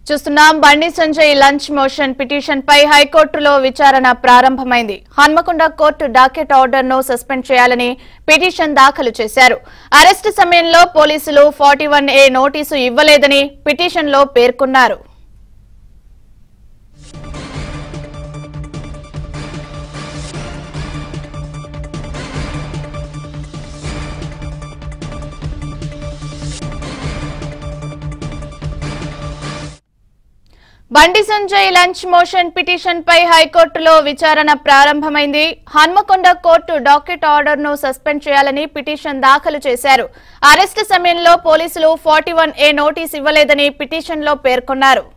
చూస్తున్నాం Bandi Sanjay lunch motion petition పై హైకోర్టులో విచారణ ప్రారంభమైంది. హన్మకొండ కోర్టు డాకెట్ ఆర్డర్ ను సస్పెండ్ చేయాలని పిటిషన్ దాఖలు చేశారు. అరెస్ట్ సమయంలో పోలీసులు 41A నోటీసు ఇవ్వలేదని పిటిషన్ లో పేర్కొన్నారు. Bandi Sanjay lunch motion petition పై హైకోర్టులో విచారణ ప్రారంభమైంది. హన్మకొండ కోర్టు డాకెట్ ఆర్డర్ ను సస్పెండ్ చేయాలని పిటిషన్ దాఖలు చేశారు. అరెస్ట్ సమయంలో పోలీసులు 41A నోటీస్ ఇవ్వలేదని పిటిషన్ లో పేర్కొన్నారు.